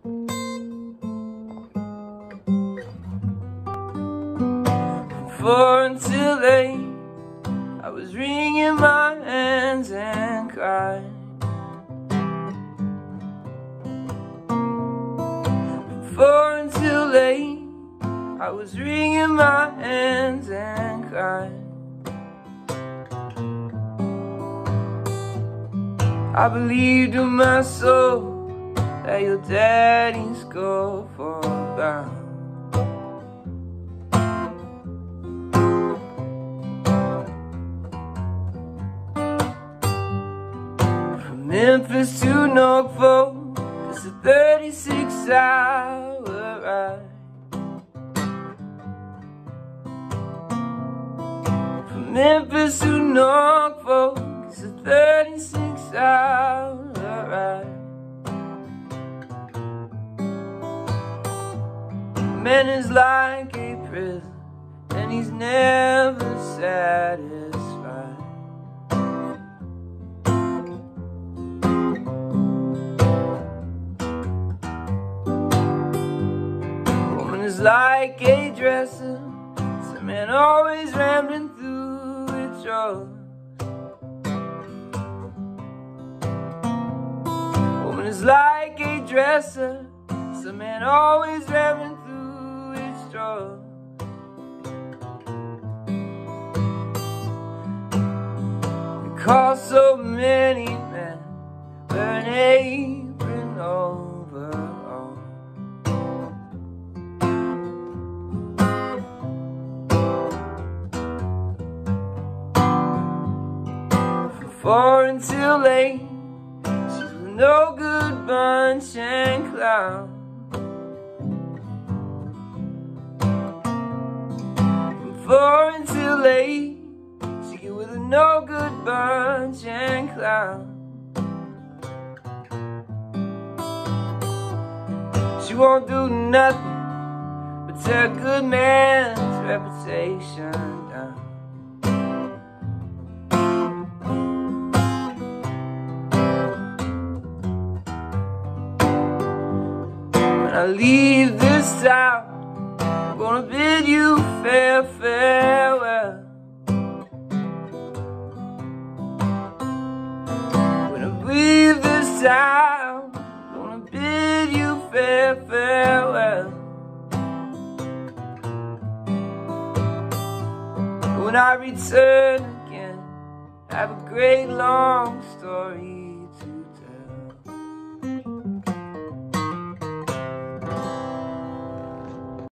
From 4 until 8, I was wringing my hands and crying. From 4 until 8, I was wringing my hands and crying. I believed in my soul that your daddy's go for bound. From Memphis to Norfolk, it's a 36-hour ride. From Memphis to Norfolk, it's a 36-hour ride. Man is like a prison, and he's never satisfied. Woman is like a dresser, some man always rambling through its drawers. Woman is like a dresser, some man always rambling through its drawers. It cost so many men wear an apron overall. From 4 until 8, she's with no good bunch and clown. From 4 until 8, she get with a no good bunch and clown. She won't do nothing but tear a good man's reputation down. When I leave this town, I'm gonna bid you farewell. When I leave this town, I'm gonna bid you farewell. When I return again, I have a great long story